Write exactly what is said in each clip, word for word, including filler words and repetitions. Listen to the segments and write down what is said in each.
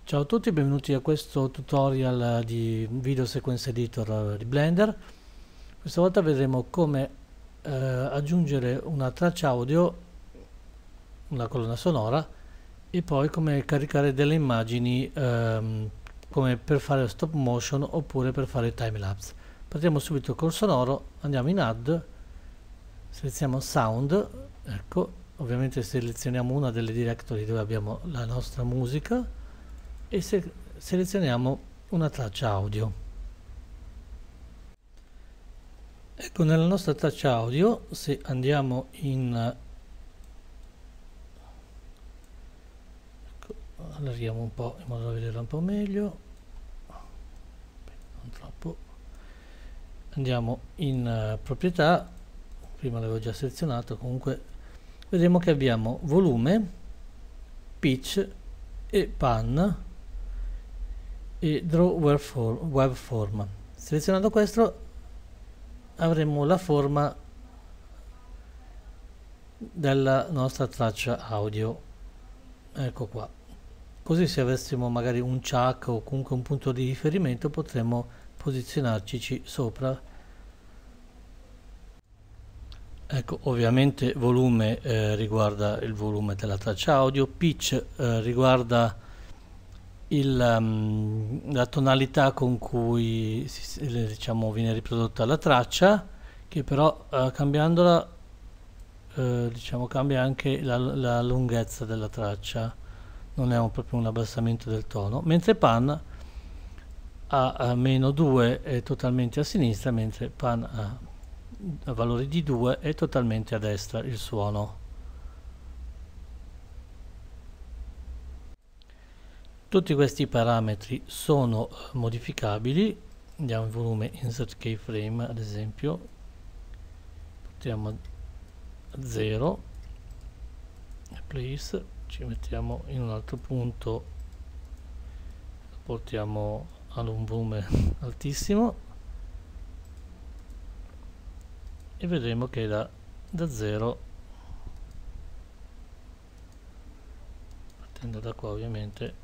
Ciao a tutti, benvenuti a questo tutorial di Video Sequence Editor di Blender. Questa volta vedremo come eh, aggiungere una traccia audio, una colonna sonora, e poi come caricare delle immagini ehm, come per fare stop motion oppure per fare time lapse. Partiamo subito col sonoro, andiamo in Add, selezioniamo Sound, ecco, ovviamente selezioniamo una delle directory dove abbiamo la nostra musica e se selezioniamo una traccia audio. Ecco, nella nostra traccia audio, se andiamo in ecco, allarghiamo un po' in modo da vederla un po' meglio, non troppo, andiamo in uh, proprietà, prima l'avevo già selezionato, comunque vedremo che abbiamo volume, pitch e pan e draw waveform. Selezionando questo avremo la forma della nostra traccia audio, ecco qua. Così se avessimo magari un chuck o comunque un punto di riferimento potremmo posizionarci sopra. Ecco, ovviamente volume eh, riguarda il volume della traccia audio, pitch eh, riguarda Il, um, la tonalità con cui si, diciamo, viene riprodotta la traccia, che però uh, cambiandola uh, diciamo, cambia anche la, la lunghezza della traccia, non è un, proprio un abbassamento del tono, mentre pan a, a meno due è totalmente a sinistra, mentre pan a, a valori di due è totalmente a destra il suono. Tutti questi parametri sono modificabili. Andiamo in volume, insert keyframe ad esempio, portiamo a zero, place, ci mettiamo in un altro punto, portiamo ad un volume altissimo e vedremo che da, da zero, partendo da qua ovviamente,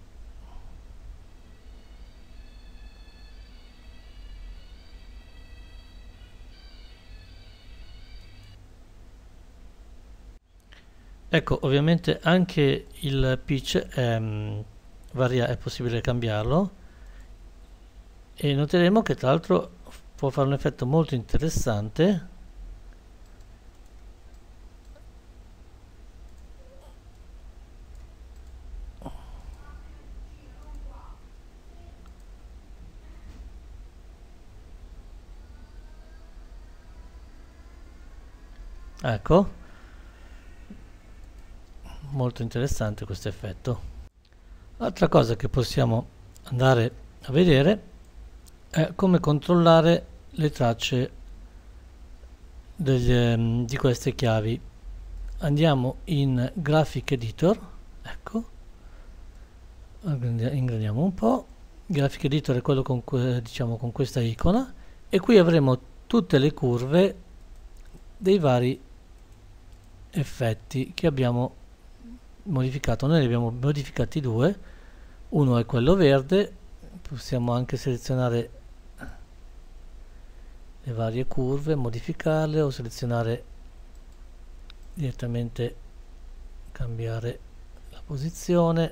ecco, ovviamente anche il pitch è, varia, è possibile cambiarlo, e noteremo che tra l'altro può fare un effetto molto interessante. Ecco, molto interessante questo effetto. Altra cosa che possiamo andare a vedere è come controllare le tracce degli, um, di queste chiavi. Andiamo in Graphic Editor, ecco, ingraniamo un po'. Graphic Editor è quello con, diciamo, con questa icona, e qui avremo tutte le curve dei vari effetti che abbiamo modificato. Noi ne abbiamo modificati due, uno è quello verde, possiamo anche selezionare le varie curve, modificarle o selezionare direttamente, cambiare la posizione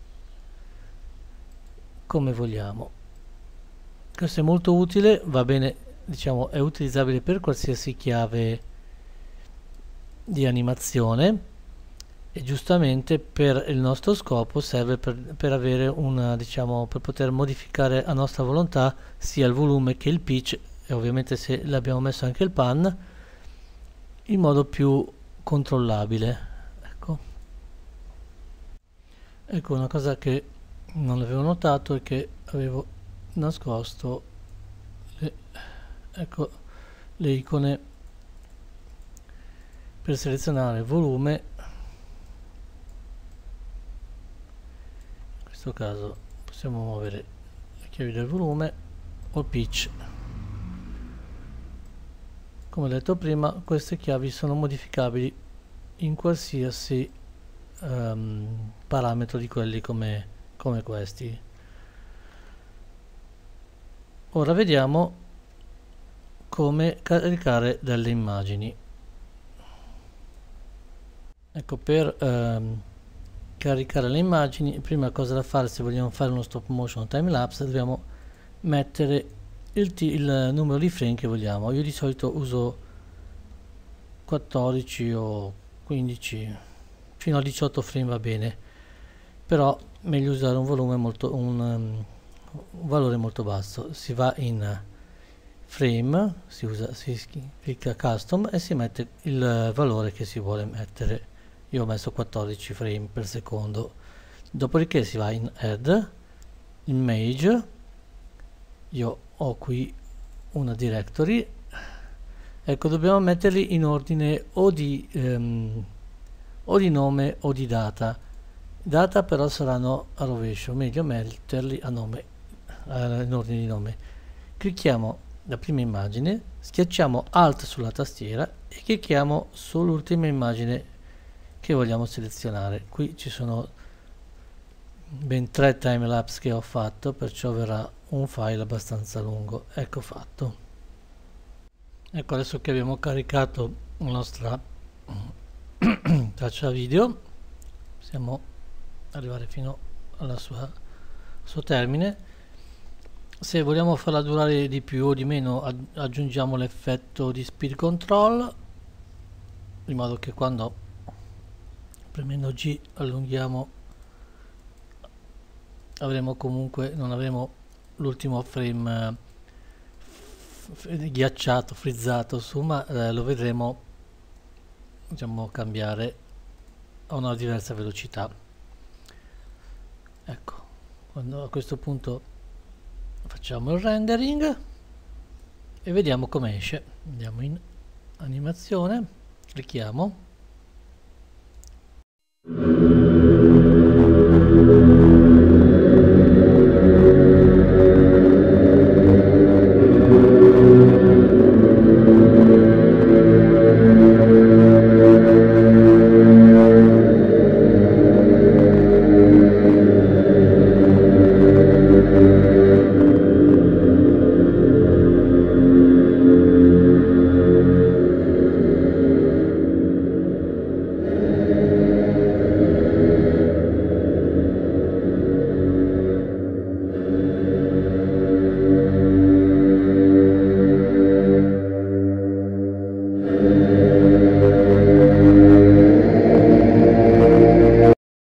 come vogliamo. Questo è molto utile, va bene, diciamo, è utilizzabile per qualsiasi chiave di animazione, e giustamente per il nostro scopo serve per, per avere una, diciamo, per poter modificare a nostra volontà sia il volume che il pitch, e ovviamente se l'abbiamo messo anche il pan, in modo più controllabile. Ecco, ecco una cosa che non avevo notato è che avevo nascosto le, ecco, le icone per selezionare volume. In questo caso possiamo muovere le chiavi del volume o il pitch. Come detto prima, queste chiavi sono modificabili in qualsiasi um, parametro di quelli come, come questi. Ora vediamo come caricare delle immagini. Ecco, per ehm, caricare le immagini, prima cosa da fare, se vogliamo fare uno stop motion time lapse, dobbiamo mettere il, il numero di frame che vogliamo. Io di solito uso quattordici o quindici, fino a diciotto frame va bene, però meglio usare un volume molto un, um, un valore molto basso. Si va in frame, si usa, si clicca custom e si mette il valore che si vuole mettere. Io ho messo quattordici frame per secondo. Dopodiché si va in add image. Io ho qui una directory. Ecco, dobbiamo metterli in ordine o di ehm, o di nome o di data. Data però saranno a rovescio, meglio metterli a nome, eh, in ordine di nome. Clicchiamo la prima immagine, schiacciamo alt sulla tastiera e clicchiamo sull'ultima immagine che vogliamo selezionare. Qui ci sono ben tre timelapse che ho fatto, perciò verrà un file abbastanza lungo. Ecco fatto. Ecco, adesso che abbiamo caricato la nostra traccia video, possiamo arrivare fino alla sua suo termine. Se vogliamo farla durare di più o di meno, aggiungiamo l'effetto di speed control, in modo che quando premendo G allunghiamo avremo comunque non avremo l'ultimo frame eh, ghiacciato, frizzato su, ma eh, lo vedremo, diciamo, cambiare a una diversa velocità. Ecco, quando a questo punto facciamo il rendering e vediamo come esce. Andiamo in animazione, clicchiamo